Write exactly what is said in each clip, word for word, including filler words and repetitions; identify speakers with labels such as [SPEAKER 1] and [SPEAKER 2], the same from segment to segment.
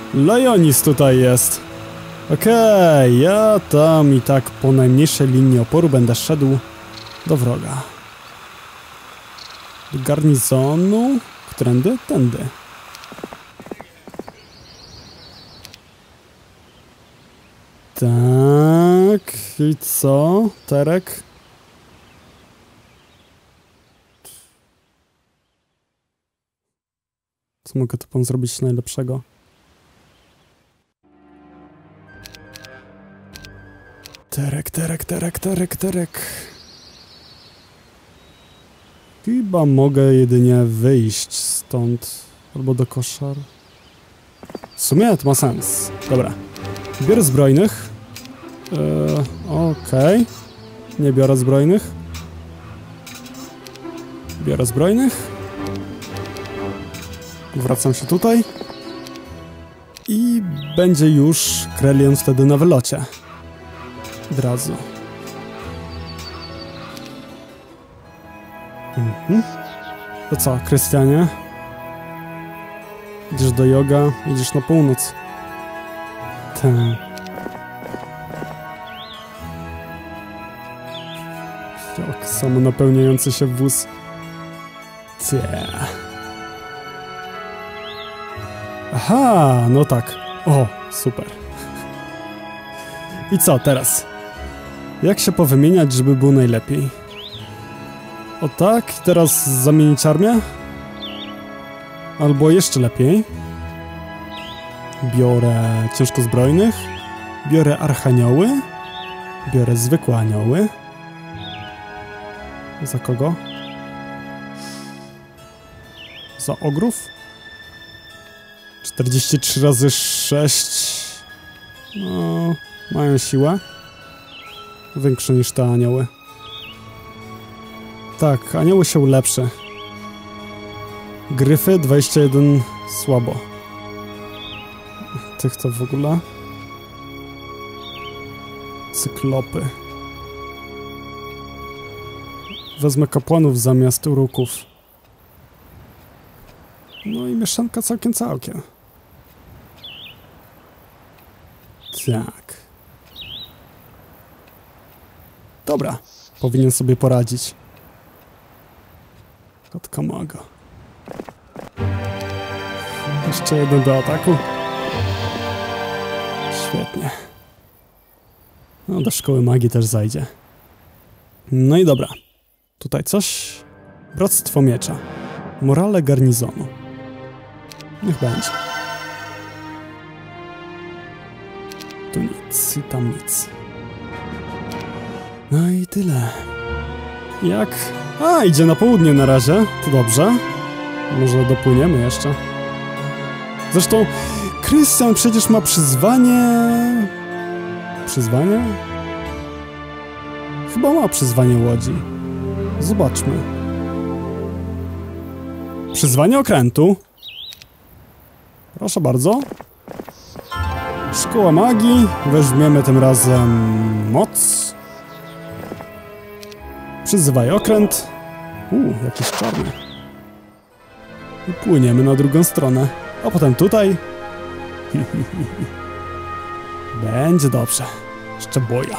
[SPEAKER 1] Leonis tutaj jest. Okej, okay, ja tam i tak po najmniejszej linii oporu będę szedł do wroga. Do garnizonu. Którędy? Tędy. Tak. I co? Terek? Co mogę tu pan zrobić najlepszego? Terek, terek, terek, terek, terek. Chyba mogę jedynie wyjść stąd. Albo do koszar. W sumie to ma sens. Dobra. Biorę zbrojnych. Eee, Okej. Okay. Nie biorę zbrojnych. Biorę zbrojnych. Wracam się tutaj. I będzie już Krelion wtedy na wylocie. Od razu. Mhm. To co, Krystianie? Idziesz do Joga, idziesz na północ. Tak. Jak samo napełniający się wóz. Cie. Aha, no tak. O, super. I co teraz? Jak się powymieniać, żeby było najlepiej? O tak, teraz zamienić armię? Albo jeszcze lepiej. Biorę ciężkozbrojnych. Biorę archanioły. Biorę zwykłe anioły. Za kogo? Za ogrów? czterdzieści trzy razy sześć. No, mają siłę. Większą niż te anioły. Tak, anioły się ulepszy. Gryfy dwadzieścia jeden słabo. Tych to w ogóle. Cyklopy. Wezmę kapłanów zamiast uruków. No i mieszanka całkiem całkiem. Tak. Dobra. Powinien sobie poradzić. Kotka maga. Jeszcze jeden do ataku. Świetnie. No do szkoły magii też zajdzie. No i dobra. Tutaj coś. Bractwo miecza. Morale garnizonu. Niech będzie. Tu nic i tam nic. No i tyle. Jak? A, idzie na południe na razie. To dobrze. Może dopłyniemy jeszcze. Zresztą Krystian przecież ma przyzwanie... Przyzwanie? Chyba ma przyzwanie łodzi. Zobaczmy. Przyzwanie okrętu. Proszę bardzo. Szkoła magii. Weźmiemy tym razem moc. Przyzywaj okręt. Uuu, jakiś czarny. I płyniemy na drugą stronę. A potem tutaj. Będzie dobrze. Jeszcze boja.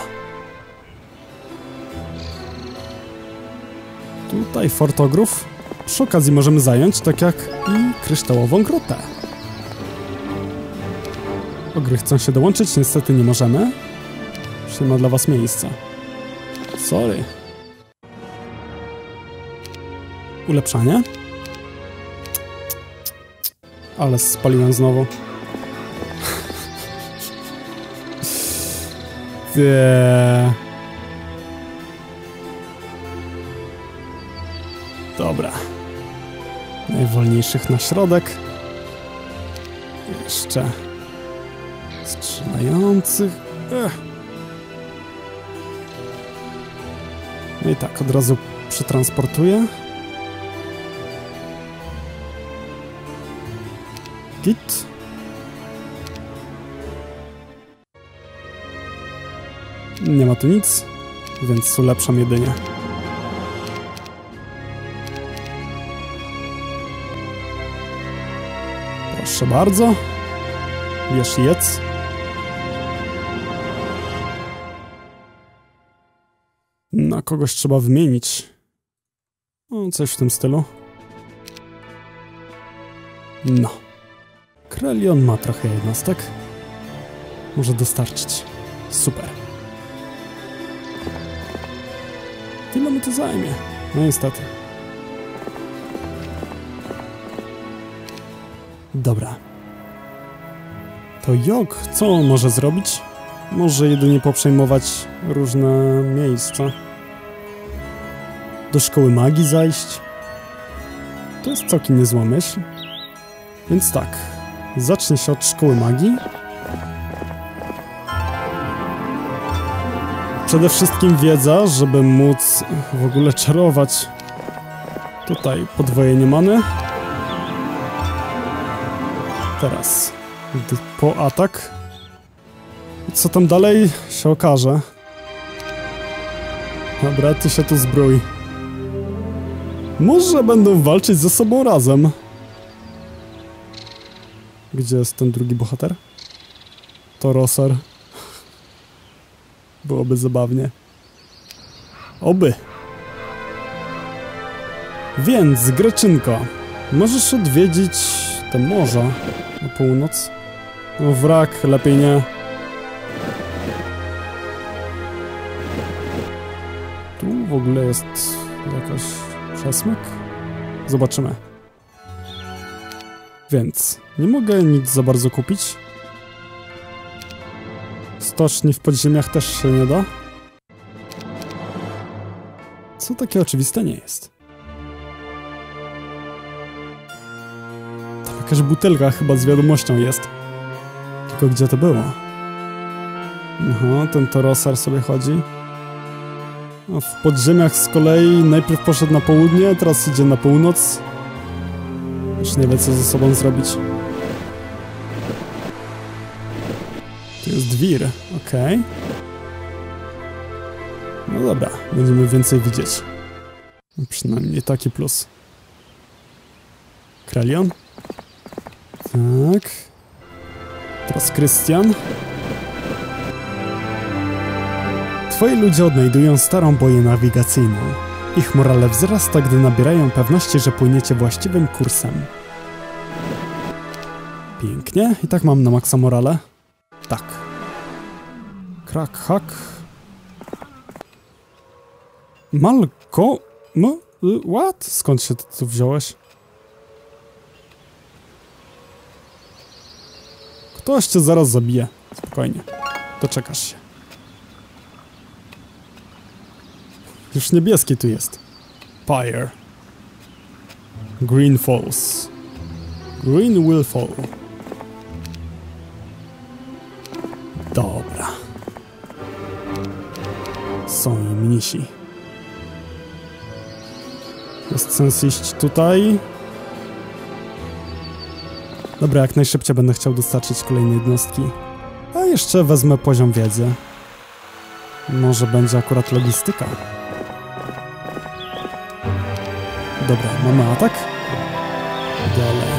[SPEAKER 1] Tutaj Fort Ogrów. Przy okazji możemy zająć, tak jak i kryształową grotę. Ogry chcą się dołączyć, niestety nie możemy. Już nie ma dla was miejsca. Sorry. Ulepszanie. Ale spaliłem znowu. Eee. Dobra. Najwolniejszych na środek. Jeszcze strzelających. Ech. No i tak, od razu przetransportuję. Git. Nie ma tu nic, więc ulepszam jedynie. Proszę bardzo. Wiesz, jedz. Na kogoś trzeba wymienić. No, coś w tym stylu. No. Krelion ma trochę jednostek. Może dostarczyć. Super. Ile mu to zajmie? No niestety. Dobra. To Jog, co on może zrobić? Może jedynie poprzejmować różne miejsca. Do szkoły magii zajść. To jest całkiem niezła myśl. Więc tak. Zacznie się od szkoły magii. Przede wszystkim wiedza, żeby móc w ogóle czarować. Tutaj podwojenie many. Teraz po atak. I co tam dalej się okaże. Dobra, ty się tu zbrój. Może będą walczyć ze sobą razem. Gdzie jest ten drugi bohater? To Rosar. Byłoby zabawnie. Oby. Więc, Greczynko, możesz odwiedzić te morza na północ. No wrak, lepiej nie. Tu w ogóle jest jakaś przesmyk? Zobaczymy. Więc, nie mogę nic za bardzo kupić. Stoczni w podziemiach też się nie da. Co takie oczywiste nie jest. Tam jakaś butelka chyba z wiadomością jest. Tylko gdzie to było? Aha, ten Torosar sobie chodzi. A w podziemiach z kolei najpierw poszedł na południe, teraz idzie na północ. Już nie wie, co ze sobą zrobić. Tu jest wir, okej. Okay. No dobra, będziemy więcej widzieć. Przynajmniej taki plus. Krelion. Tak. Teraz Krystian. Twoi ludzie odnajdują starą boję nawigacyjną. Ich morale wzrasta, gdy nabierają pewności, że płyniecie właściwym kursem. Pięknie. I tak mam na maksa morale. Tak. Krak, hak. Malko... M... What? Skąd się tu wziąłeś? Ktoś cię zaraz zabije. Spokojnie. Doczekasz się. Już niebieski tu jest. Fire. Green falls. Green will fall. Dobra. Są i mnisi. Jest sens iść tutaj. Dobra, jak najszybciej będę chciał dostarczyć kolejne jednostki. A jeszcze wezmę poziom wiedzy. Może będzie akurat logistyka. Dobra, mamy atak. Dalej.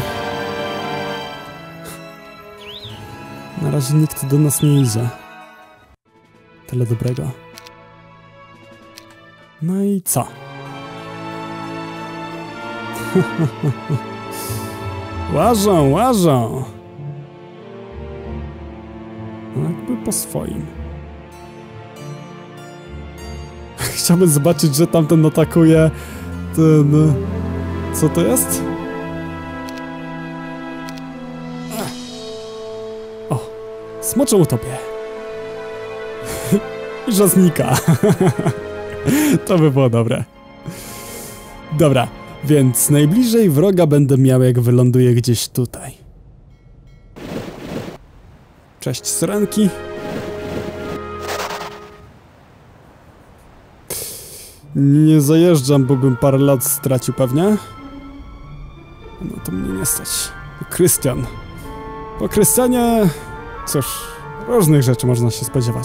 [SPEAKER 1] Na razie nikt do nas nie idzie. Tyle dobrego. No i co? Łażą, łażą. No jakby po swoim. Chciałbym zobaczyć, że tamten atakuje ten... Co to jest? O, smoczą utopię. I że znika. To by było dobre. Dobra, więc najbliżej wroga będę miał, jak wyląduję gdzieś tutaj. Cześć, syrenki. Nie zajeżdżam, bo bym parę lat stracił pewnie. No to mnie nie stać. Krystian. Po Krystianie... Cóż, różnych rzeczy można się spodziewać.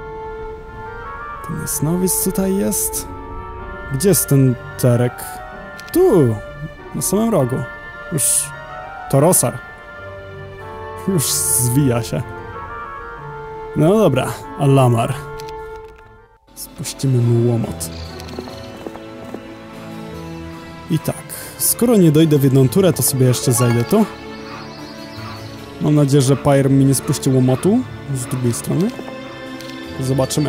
[SPEAKER 1] Ten jasnowic tutaj jest. Gdzie jest ten Terek? Tu! Na samym rogu. Już... To Rosar. Już zwija się. No dobra, Alamar. Spuścimy mu łomot. I tak, skoro nie dojdę w jedną turę, to sobie jeszcze zajdę tu. Mam nadzieję, że Pyre mi nie spuści łomotu z drugiej strony. Zobaczymy.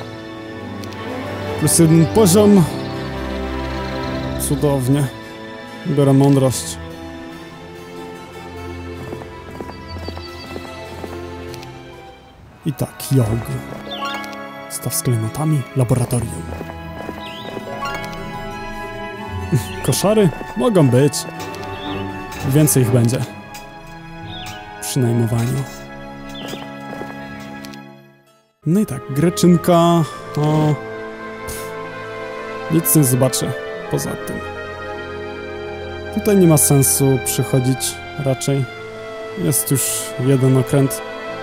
[SPEAKER 1] Plus jeden poziom. Cudownie. Biorę mądrość. I tak, Jog. Staw z klejnotami, laboratorium. Koszary? Mogą być. Więcej ich będzie. Przy najmowaniu. No i tak, greczynka... O... Nic nie zobaczę poza tym. Tutaj nie ma sensu przychodzić raczej. Jest już jeden okręt.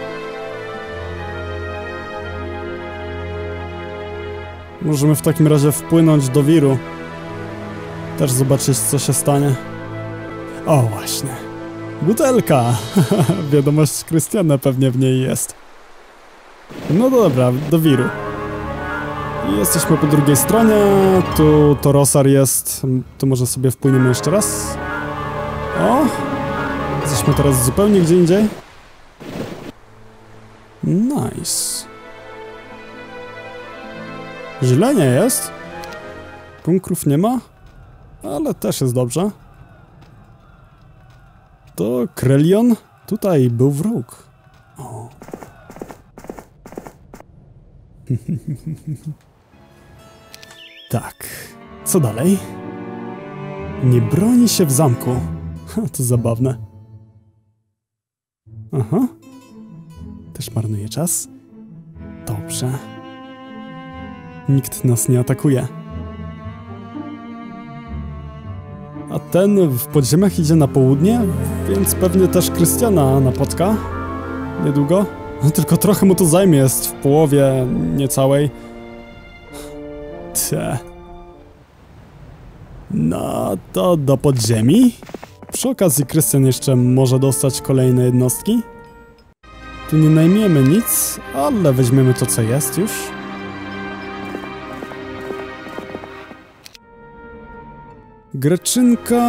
[SPEAKER 1] Możemy w takim razie wpłynąć do Wiru. Też zobaczyć, co się stanie. O, właśnie. Butelka! Wiadomość Krystiana pewnie w niej jest. No dobra, do Wiru. I jesteśmy po drugiej stronie. Tu Torosar jest. Tu może sobie wpłyniemy jeszcze raz. O! Jesteśmy teraz zupełnie gdzie indziej. Nice. Źle nie jest. Bunkrów nie ma. Ale też jest dobrze. To Krelion? Tutaj był wróg. O. Tak. Co dalej? Nie broni się w zamku. Ha, to zabawne. Aha. Też marnuje czas. Dobrze. Nikt nas nie atakuje. A ten w podziemiach idzie na południe, więc pewnie też Krystiana napotka. Niedługo. No tylko trochę mu to zajmie, jest w połowie niecałej. Te. No to do podziemi. Przy okazji Krystian jeszcze może dostać kolejne jednostki. Tu nie najmiemy nic, ale weźmiemy to, co jest już. Greczynka...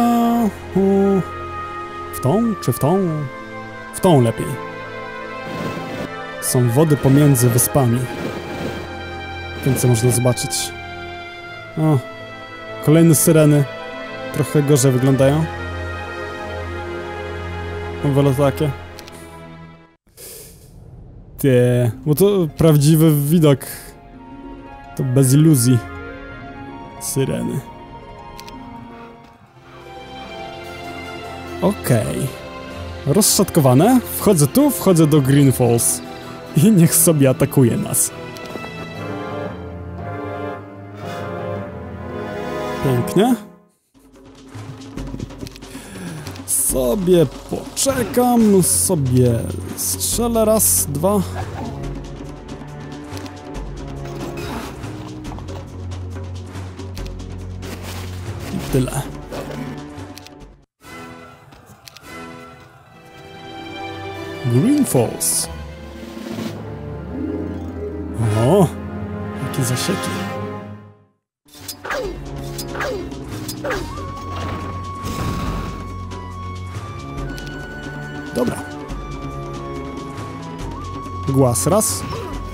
[SPEAKER 1] W tą czy w tą? W tą lepiej. Są wody pomiędzy wyspami. Więcej można zobaczyć. O, kolejne syreny. Trochę gorzej wyglądają. Wolę takie. Tie, bo to prawdziwy widok. To bez iluzji. Syreny. Okej. Okay. Rozszatkowane. Wchodzę tu, wchodzę do Green Falls. I niech sobie atakuje nas. Pięknie. Sobie poczekam, sobie strzelę raz, dwa. I tyle. Green Falls. O, jakie zasieki. Dobra. Głaz raz.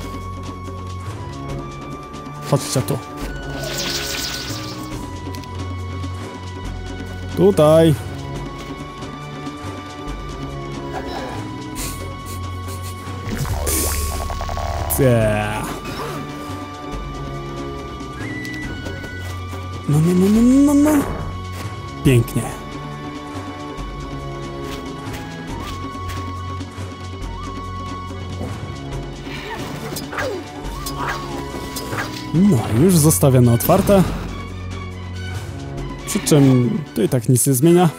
[SPEAKER 1] Chodźcie tu. Tutaj. Yeah. No, no, no, no, no, no. Pięknie. No, już zostawione otwarte. Przy czym tu i tak nic nie zmienia.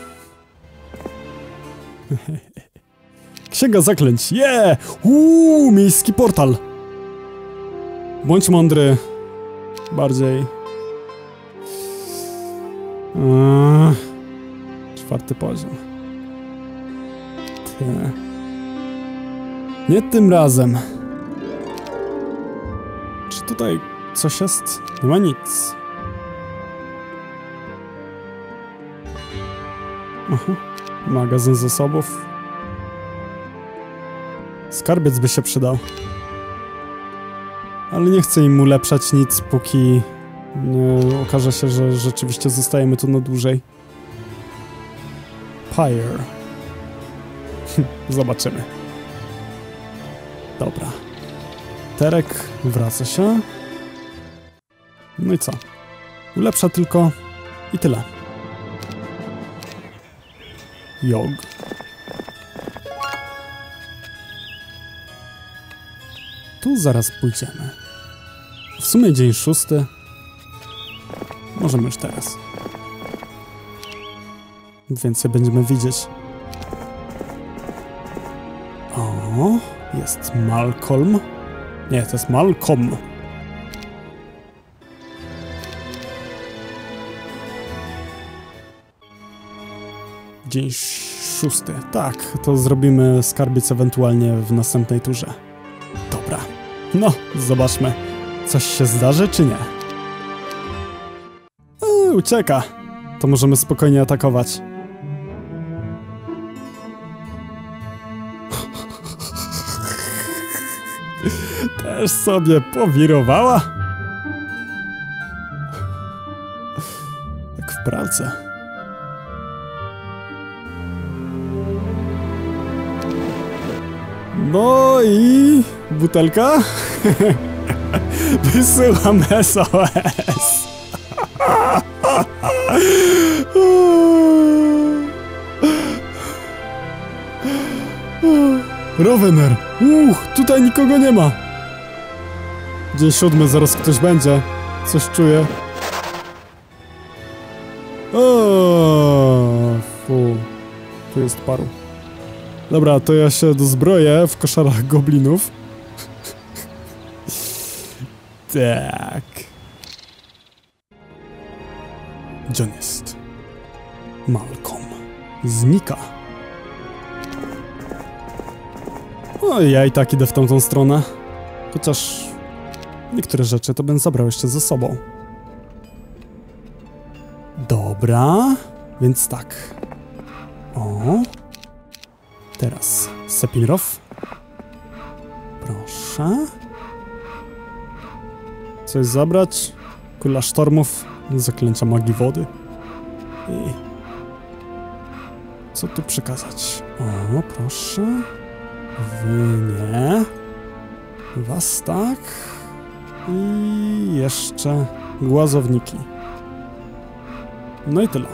[SPEAKER 1] Księga zaklęć, yeah! Uuu, miejski portal. Bądź mądry. Bardziej. Eee, czwarty poziom. Te. Nie tym razem. Czy tutaj coś jest? Nie ma nic. Aha. Magazyn zasobów. Skarbiec by się przydał. Ale nie chcę im ulepszać nic, póki nie okaże się, że rzeczywiście zostajemy tu na dłużej. Pyre. Zobaczymy. Dobra. Terek wraca się. No i co? Ulepsza tylko i tyle. Jog. Tu zaraz pójdziemy. W sumie dzień szósty. Możemy już teraz. Więcej będziemy widzieć. O, jest Malcolm. Nie, to jest Malcolm. Dzień szósty. Tak, to zrobimy skarbiec ewentualnie w następnej turze. Dobra. No, zobaczmy. Coś się zdarzy, czy nie? Eee, ucieka. To możemy spokojnie atakować. Też sobie powirowała? Jak w pralce. No i... butelka? Wysyłam S O S. Rowener. Uch, tutaj nikogo nie ma. Dzień siódmy, zaraz ktoś będzie. Coś czuję. O, fu. Tu jest paru. Dobra, to ja się dozbroję w koszarach goblinów. Tak. Gdzie on jest? Malcolm. Znika. O, ja i tak idę w tamtą stronę. Chociaż niektóre rzeczy to bym zabrał jeszcze ze sobą. Dobra, więc tak. O. Teraz Sephiroth. Proszę. Coś zabrać? Kula sztormów, zaklęcia magii wody. I... co tu przekazać? O, proszę. Wy nie. Was tak. I jeszcze głazowniki. No i tyle.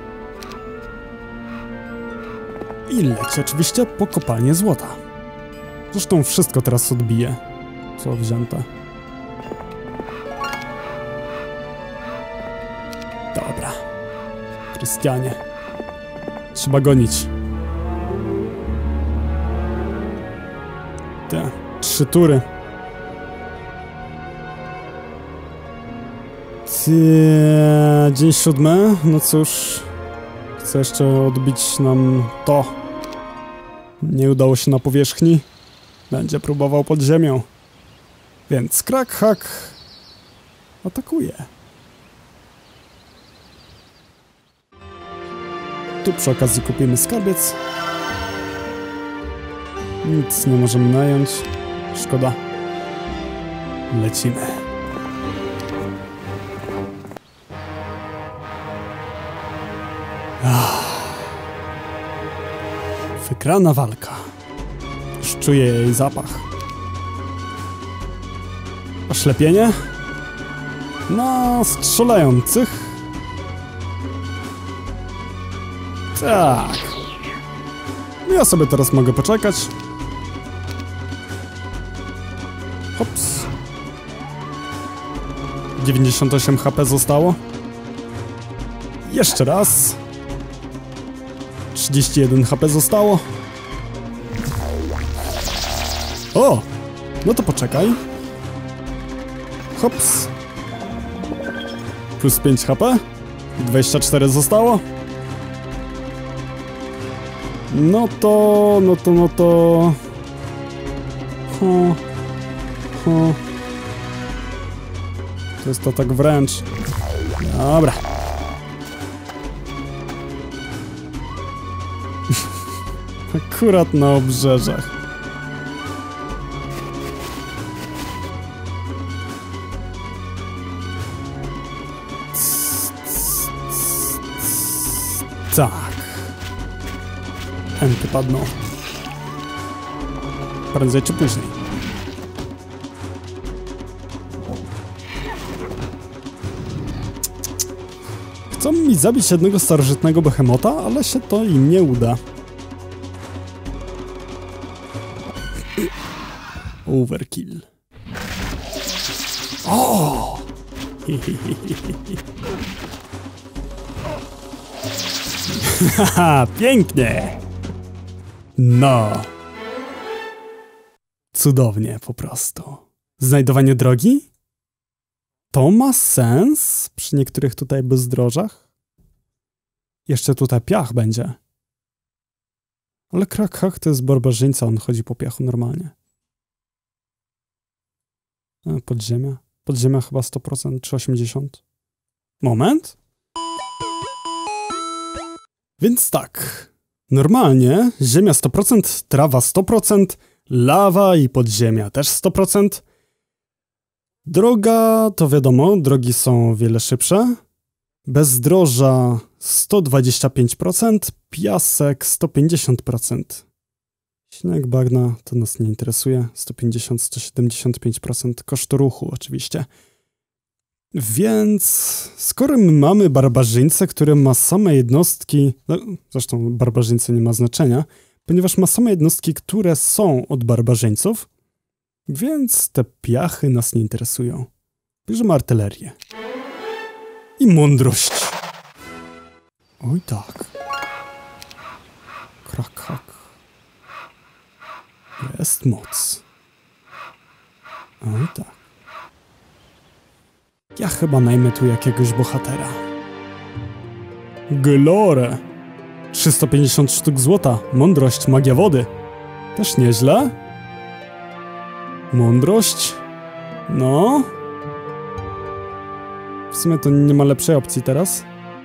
[SPEAKER 1] I leci oczywiście po kopalnię złota. Zresztą wszystko teraz odbije, co wzięte. Dobra. Krystianie. Trzeba gonić. Te trzy tury. Cie... Dzień siódmy. No cóż. Chcę jeszcze odbić nam to. Nie udało się na powierzchni. Będzie próbował pod ziemią. Więc Krak-Hak atakuje. Tu przy okazji kupimy skarbiec. Nic nie możemy nająć. Szkoda. Lecimy. Wygrana walka. Już czuję jej zapach. Oślepienie? No, strzelających. Tak. Ja sobie teraz mogę poczekać. Hops. dziewięćdziesiąt osiem H P zostało. Jeszcze raz. trzydzieści jeden H P zostało. O! No to poczekaj. Hops. Plus pięć H P. dwadzieścia cztery zostało. No to... no to, no to... Hu. Hu. To jest to tak wręcz. Dobra. Akurat na obrzeżach. Tak. Enty padną. Prędzej czy później. Chcą mi zabić jednego starożytnego behemota, ale się to im nie uda. Overkill. O! Haha, pięknie! No. Cudownie po prostu. Znajdowanie drogi? To ma sens przy niektórych tutaj bezdrożach? Jeszcze tutaj piach będzie. Ale Krak-Hak to jest barbarzyńca, on chodzi po piachu normalnie. A, podziemia? Podziemia chyba sto procent czy osiemdziesiąt procent? Moment. Więc tak. Normalnie ziemia sto procent, trawa sto procent, lawa i podziemia też sto procent. Droga, to wiadomo, drogi są o wiele szybsze. Bezdroża sto dwadzieścia pięć procent, piasek sto pięćdziesiąt procent. Śnieg, bagna to nas nie interesuje, sto pięćdziesiąt do stu siedemdziesięciu pięciu procent kosztu ruchu oczywiście. Więc skoro my mamy barbarzyńcę, który ma same jednostki, no, zresztą barbarzyńca nie ma znaczenia, ponieważ ma same jednostki, które są od barbarzyńców, więc te piachy nas nie interesują. Bierzemy artylerię. I mądrość. Oj tak. Krak-Hak. Jest moc. Oj tak. Ja chyba najmę tu jakiegoś bohatera. Glore. trzysta pięćdziesiąt sztuk złota. Mądrość, magia wody. Też nieźle. Mądrość. No. W sumie to nie ma lepszej opcji teraz.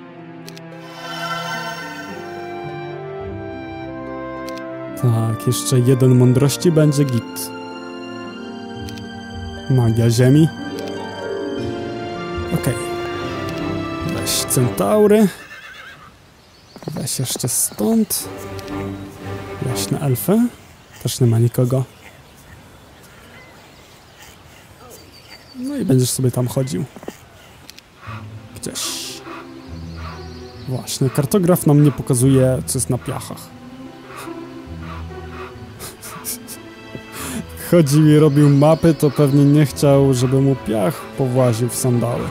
[SPEAKER 1] Tak, jeszcze jeden mądrości będzie git. Magia ziemi. Okej. Okay. Weź centaury. Weź jeszcze stąd. Leśne elfy. Też nie ma nikogo. No i będziesz sobie tam chodził. Gdzieś. Właśnie, kartograf nam nie pokazuje, co jest na piachach. Chodził i robił mapy, to pewnie nie chciał, żeby mu piach powłaził w sandały.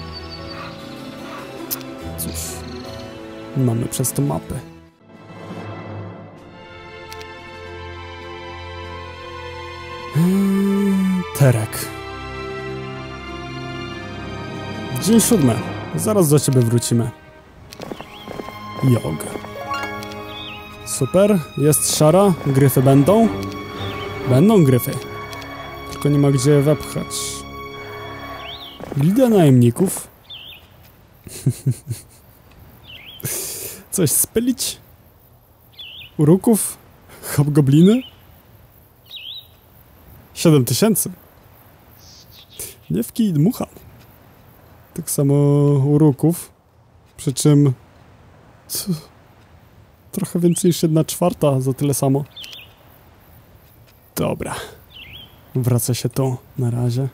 [SPEAKER 1] Cóż, mamy przez to mapy. Hmm, Terek. Dzień siódmy. Zaraz do ciebie wrócimy. Jog. Super. Jest szara. Gryfy będą. Będą gryfy. Tylko nie ma gdzie wepchać. Gildia najemników. Coś spylić? Uruków? Hobgobliny? Siedem tysięcy. Nie w kij dmuchał. Tak samo uruków. Przy czym... Co? Trochę więcej niż jedna czwarta za tyle samo. Dobra. Wraca się tu na razie.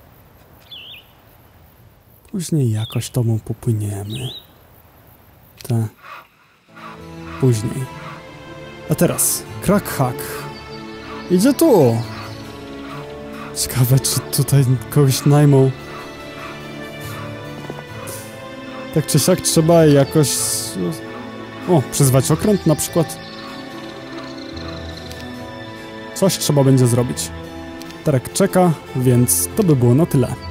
[SPEAKER 1] Później jakoś to mu popłyniemy. Te. Później. A teraz Krak-Hak. Idzie tu. Ciekawe, czy tutaj kogoś najmą. Tak czy siak trzeba jakoś... O, przyzwać okręt na przykład. Coś trzeba będzie zrobić. Terek czeka, więc to by było na tyle.